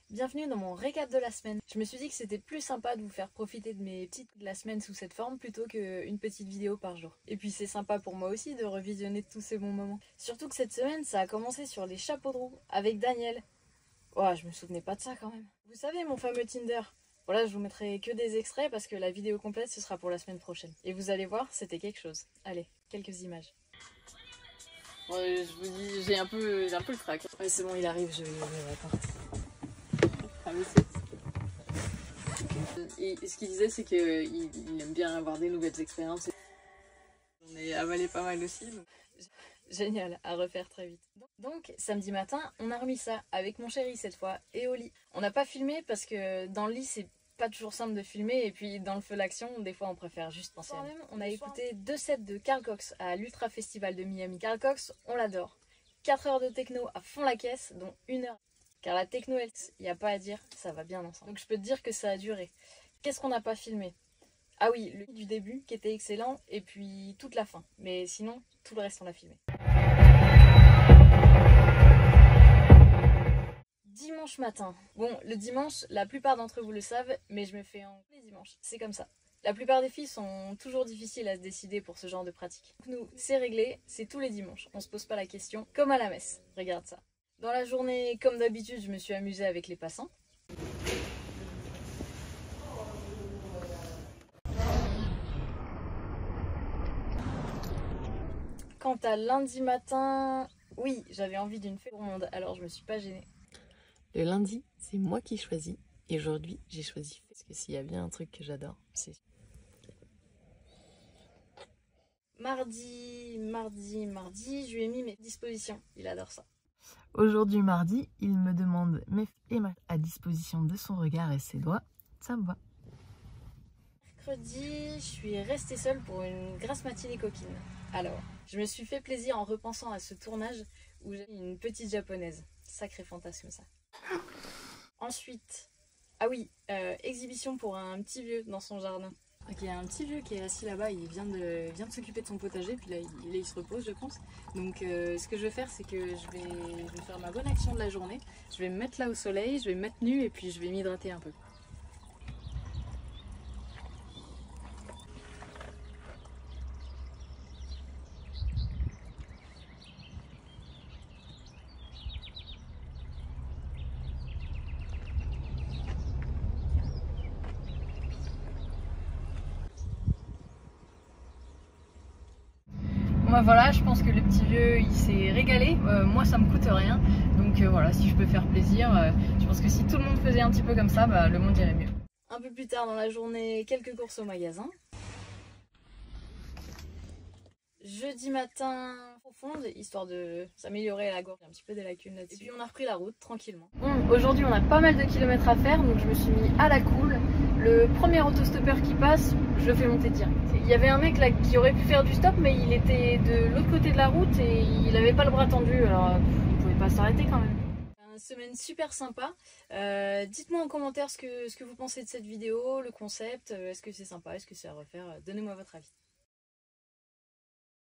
Bienvenue dans mon récap de la semaine. Je me suis dit que c'était plus sympa de vous faire profiter de mes petites de la semaine sous cette forme plutôt qu'une petite vidéo par jour. Et puis c'est sympa pour moi aussi de revisionner tous ces bons moments. Surtout que cette semaine, ça a commencé sur les chapeaux de roue avec Daniel. Ouah, je me souvenais pas de ça quand même. Vous savez, mon fameux Tinder. Voilà, je vous mettrai que des extraits parce que la vidéo complète ce sera pour la semaine prochaine. Et vous allez voir, c'était quelque chose. Allez, quelques images. Ouais, je vous dis, j'ai un peu le trac. Ouais, c'est bon, il arrive, je attends. Ah, et ce qu'il disait, c'est qu'il aime bien avoir des nouvelles expériences. J'en ai avalé pas mal aussi. Donc... Génial, à refaire très vite. Donc, samedi matin, on a remis ça avec mon chéri cette fois et au lit. On n'a pas filmé parce que dans le lit, c'est pas toujours simple de filmer et puis dans le feu d'action, des fois on préfère juste penser à nous. On a écouté 2 sets de Carl Cox à l'Ultra Festival de Miami. Carl Cox, on l'adore. 4 heures de techno à fond la caisse, dont 1 heure. Car la techno, il n'y a pas à dire, ça va bien ensemble. Donc je peux te dire que ça a duré. Qu'est-ce qu'on n'a pas filmé? Ah oui, le du début qui était excellent et puis toute la fin. Mais sinon, tout le reste on l'a filmé. Dimanche matin. Bon, le dimanche, la plupart d'entre vous le savent, mais je me fais en les dimanches. C'est comme ça. La plupart des filles sont toujours difficiles à se décider pour ce genre de pratique. Donc nous, c'est réglé, c'est tous les dimanches. On se pose pas la question, comme à la messe. Regarde ça. Dans la journée, comme d'habitude, je me suis amusée avec les passants. Quant à lundi matin, oui, j'avais envie d'une fête pour le monde, alors je me suis pas gênée. Le lundi, c'est moi qui choisis. Et aujourd'hui, j'ai choisi parce que s'il y a bien un truc que j'adore, c'est... Mardi, je lui ai mis mes dispositions. Il adore ça. Aujourd'hui, mardi, il me demande mes à disposition de son regard et ses doigts. Ça me va. Mercredi, je suis restée seule pour une grasse matinée coquine. Alors, je me suis fait plaisir en repensant à ce tournage où j'ai une petite japonaise. Sacré fantasme ça. Ensuite, ah oui, exhibition pour un petit vieux dans son jardin. Ok, il y a un petit vieux qui est assis là-bas, il vient de s'occuper de son potager, puis là il se repose je pense. Donc ce que je vais faire, c'est que je vais faire ma bonne action de la journée. Je vais me mettre là au soleil, je vais me mettre nue et puis je vais m'hydrater un peu. Bon bah voilà, je pense que le petit vieux il s'est régalé, moi ça me coûte rien, donc voilà, si je peux faire plaisir, je pense que si tout le monde faisait un petit peu comme ça, bah, le monde irait mieux. Un peu plus tard dans la journée, quelques courses au magasin. Jeudi matin, profonde, histoire de s'améliorer la gorge, un petit peu des lacunes là-dessus. Et puis on a repris la route tranquillement. Bon, aujourd'hui on a pas mal de kilomètres à faire, donc je me suis mis à la cool. Le premier autostoppeur qui passe, je le fais monter direct. Il y avait un mec là qui aurait pu faire du stop, mais il était de l'autre côté de la route et il avait pas le bras tendu, alors il pouvait pas s'arrêter quand même. Une semaine super sympa. Dites-moi en commentaire ce que vous pensez de cette vidéo, le concept, est-ce que c'est sympa, est-ce que c'est à refaire, donnez-moi votre avis.